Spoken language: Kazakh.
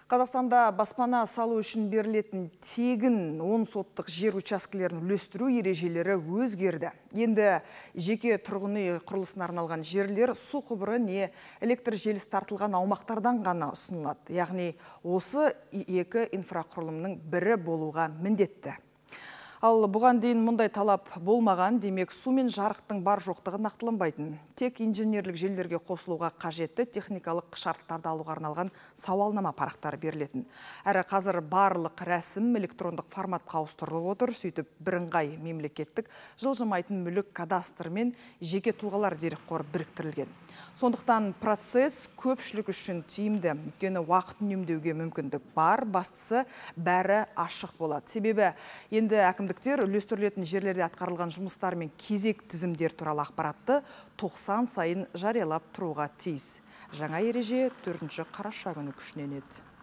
Қазақстанда баспана салу үшін берілетін тегін 10 соттық жер учаскелерін үлестіру ережелері өзгерді. Енді жеке тұрғын үй құрылысына арналған жерлер су құбыры не электр желісі тартылған аумақтардан ғана ұсынылады. Яғни осы екі инфрақұрылымның бірі болуға міндетті. Ал бұған дейін мұндай талап болмаған, демек су мен жарықтың бар жоқтығы нақтыланбайтын. Тек инженерлік желілерге қосылуға қажетті техникалық шарттарды алуға арналған сауалнама парақтары берілетін. Әрі қазір барлық рәсім электрондық форматқа ауыстырылып отыр, сөйтіп бірыңғай мемлекеттік жылжымайтын мүлік кадастры мен жеке тұлғалар дерекқоры біріктірілген. Сондықтан процесс көпшілік үшін тиімді, өйткені уақыт үнемдеуге мүмкіндік бар, бастысы бәрі ашық болады. Себебі енді әкімдіктер үлестірілетін жерлерде атқарылған жұмыстар мен кезек тізімдер туралы ақпаратты 90 сайын жариялап тұруға тиіс. Жаңа ереже 4 қараша күні күшіне енеді.